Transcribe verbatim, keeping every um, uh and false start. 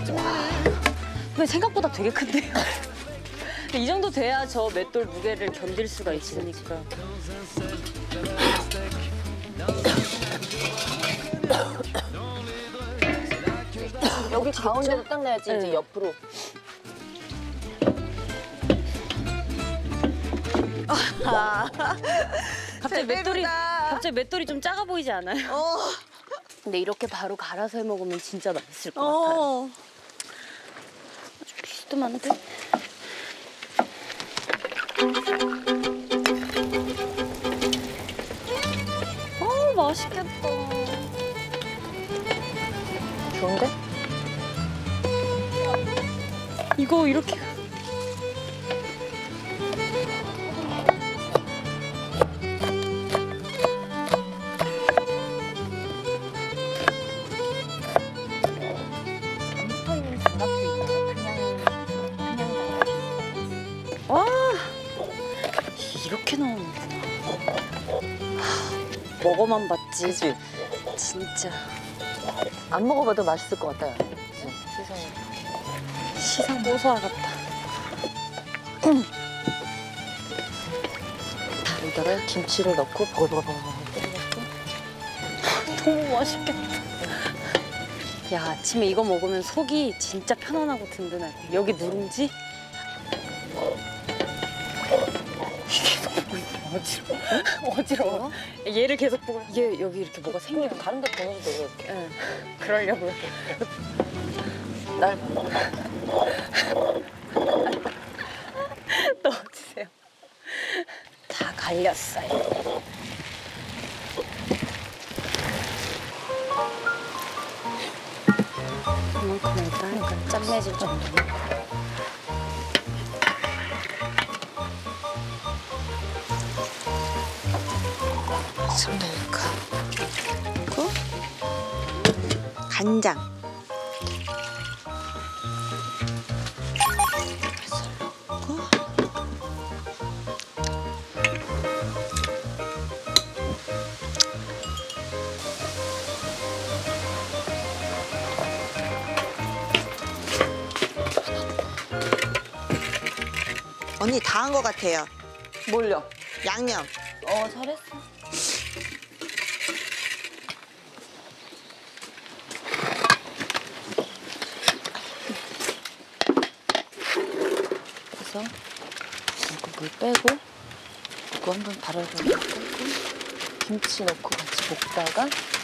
근데 생각보다 되게 큰데요? 이 정도 돼야 저 맷돌 무게를 견딜 수가 있으니까. 여기 가운데로 딱 놔야지. 네. 이제 옆으로. 아. 갑자기 맷돌이 갑자기 맷돌이 좀 작아 보이지 않아요? 어. 근데 이렇게 바로 갈아서 해 먹으면 진짜 맛있을 것 어. 같아요. 좀 비스듬한데? 어, 맛있겠다. 좋은데? 이거 이렇게. 와, 이렇게 나오는구나. 먹어만 봤지. 그치? 진짜. 안 먹어봐도 맛있을 것 같아요. 시선이. 시상 고소하겠다. 여기다가 김치를 넣고 버글버글 끓여갖고. 너무 맛있겠다. 야, 아침에 이거 먹으면 속이 진짜 편안하고 든든할 거야. 여기 누룽지? 어지러워. 어지러워. 얘를 계속 보고 얘 여기 이렇게 뭐가 생기면 다른 데 보내도 되고 이렇게. 응. 그러려고요. 날 넣어주세요. 다 갈렸어요. 이만큼 일단 짠매질 정도. 좀 넣을까? 그리고 간장. 넣고. 언니 다 한 것 같아요. 뭘요? 양념. 어, 잘했어. 그래서 이거 물 빼고 이거 한번 발효를 넣고 김치 넣고 같이 볶다가